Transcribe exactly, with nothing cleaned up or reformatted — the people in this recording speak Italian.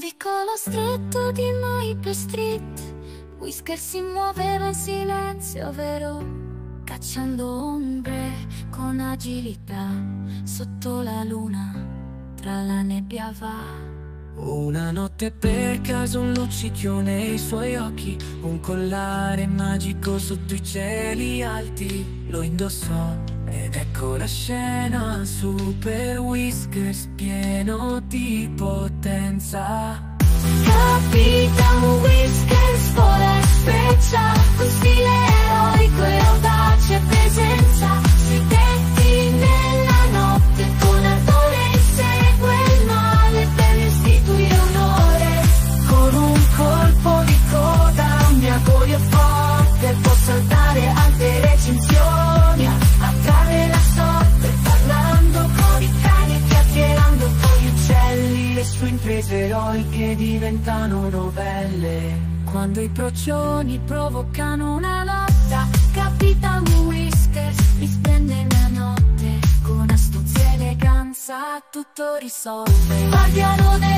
vicolo stretto di Maple Street, Whisker si muoveva in silenzio vero, cacciando ombre con agilità. Sotto la luna, tra la nebbia va. Una notte per caso un luccichio nei suoi occhi, un collare magico sotto i cieli alti. Lo indossò ed ecco la scena, Super Whiskers pieno di potenza. Capitan Whiskers vola e speccia, con stile eroico e audace presenza. Si detti nella notte, con ardore insegue il male per restituire onore. Con un colpo di coda, un miagorio forte, può saltare alte recinzioni, attrarre la sorte, parlando con i cani e chiacchierando con gli uccelli. Le sue imprese eroiche diventano novelle, quando i procioni provocano una lotta. Capitan Whiskers li splende la notte, con astuzia e eleganza tutto risolve. Guardiano